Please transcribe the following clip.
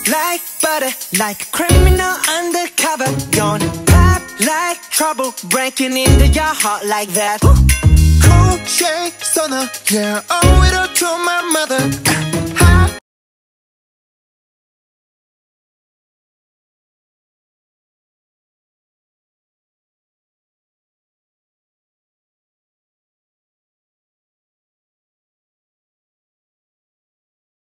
like butter, like a criminal undercover. Gonna pop like trouble, breaking into your heart like that. Cool shade stunner, yeah, owe it all to my mother.